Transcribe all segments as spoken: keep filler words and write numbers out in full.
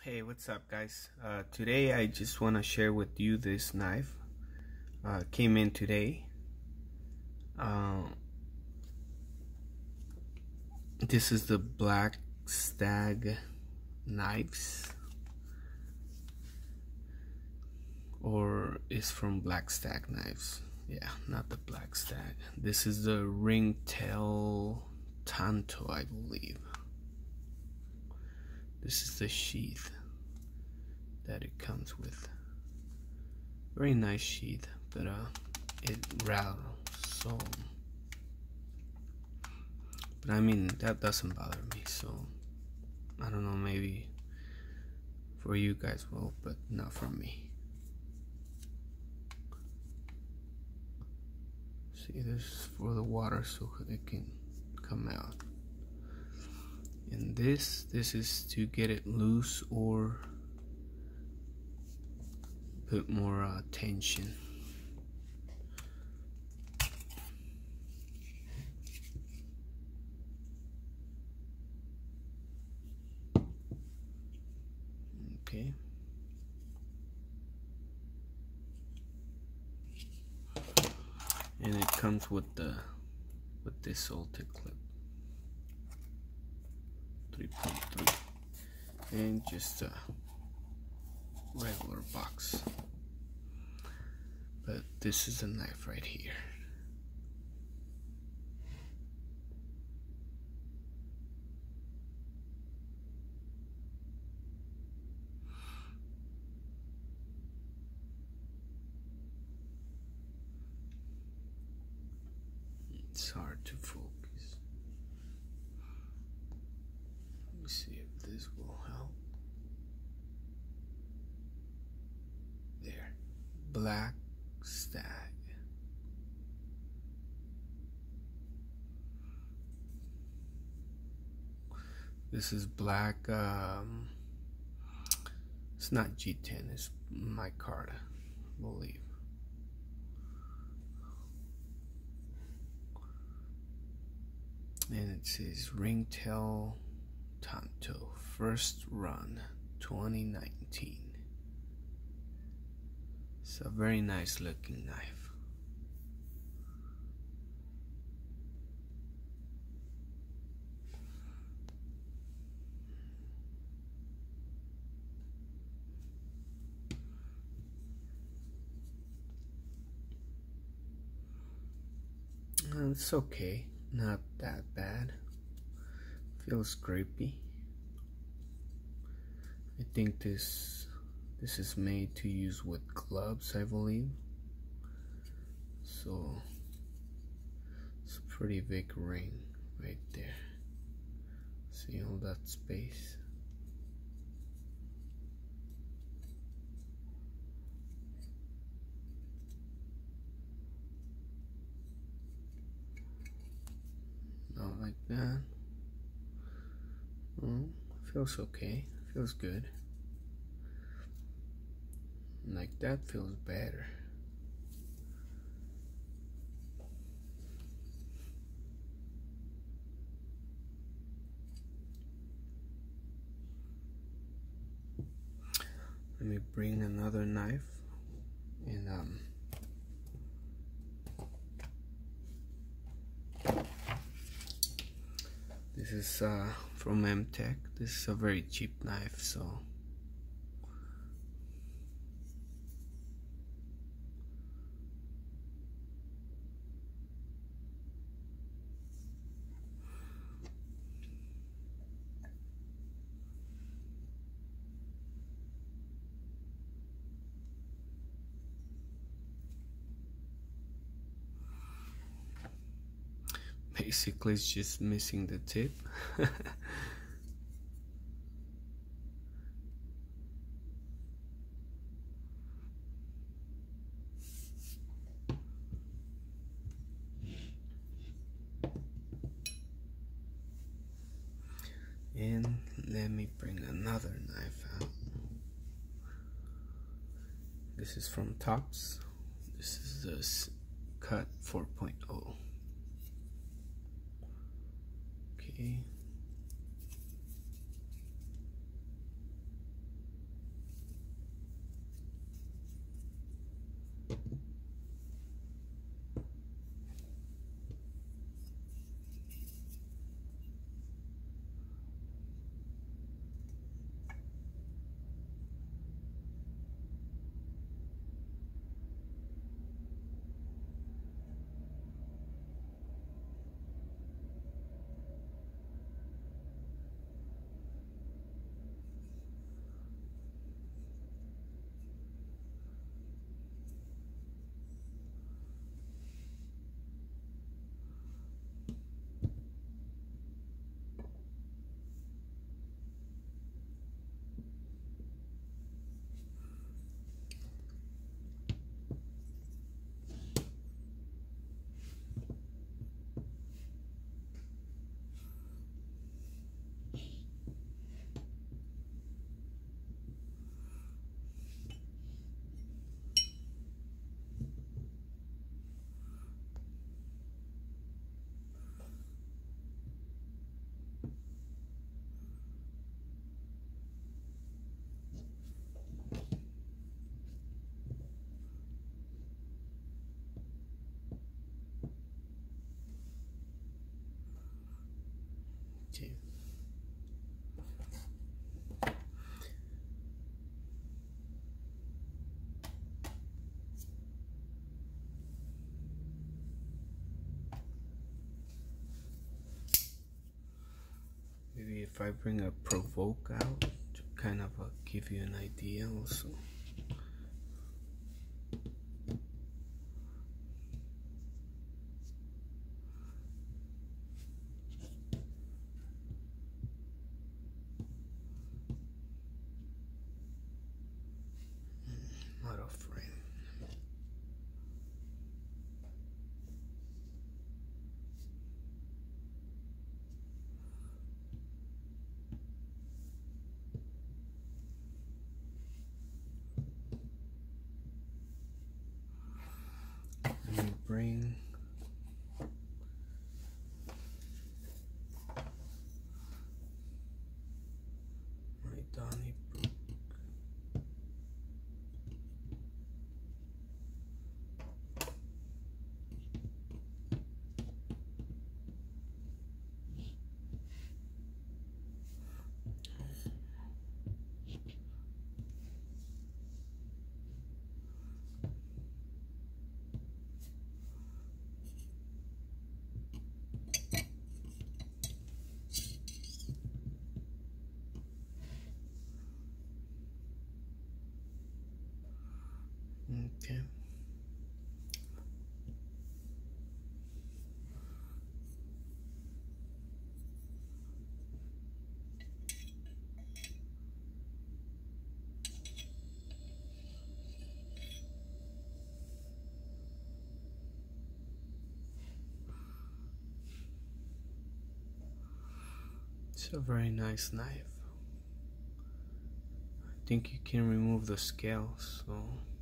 Hey, what's up, guys? Uh, today I just want to share with you this knife. Uh, came in today. Uh, this is the Black Stag knives, or it's from Black Stag Knives. Yeah, not the Black Stag. This is the Ringtail Tanto, I believe. This is the sheath that it comes with. Very nice sheath, but uh, it rattles so. But I mean, that doesn't bother me, so I don't know, maybe for you guys will, but not for me. See, this is for the water so it can come out. And this, this is to get it loose or put more uh, tension. Okay. And it comes with the with this Ulti clip, three point three, and just a regular box. But this is a knife right here. It's hard to focus. Let me see if this will help. There. Black Stag. This is black, um, it's not G ten, it's micarta, I believe. And it says Ringtail Tanto, first run, twenty nineteen. It's a very nice looking knife. Uh, It's okay, not that bad. Feels grippy. I think this this is made to use with gloves, I believe. So it's a pretty big ring right there. See all that space? Not like that. Well, feels okay. Feels good. Like that feels better. Let me bring another knife and um this is uh from M-Tech. This is a very cheap knife, so basically it's just missing the tip. And let me bring another knife out. This is from Tops. This is the Cut four point oh. Okay. Okay. Maybe if I bring a provoke out to kind of uh, give you an idea also. Out of frame. Let me bring my Donnybrook. Okay. It's a very nice knife. I think you can remove the scales, so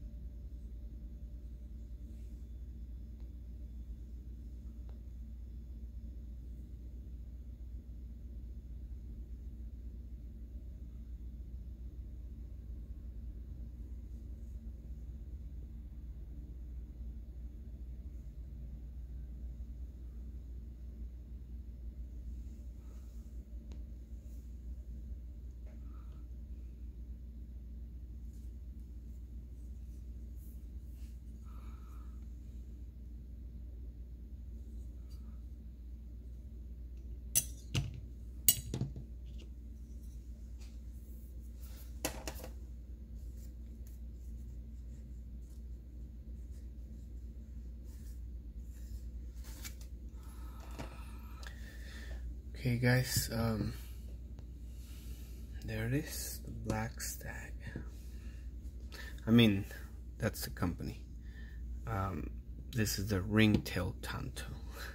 okay guys, um, there it is, the Black Stag. I mean, that's the company. Um, this is the Ringtail Tanto.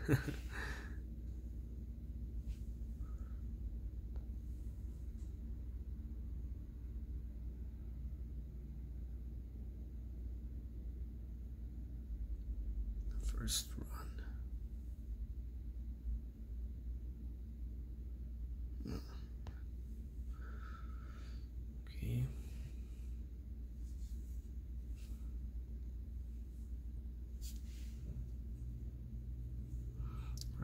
First run. Okay.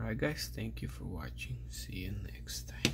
Alright guys, thank you for watching. See you next time.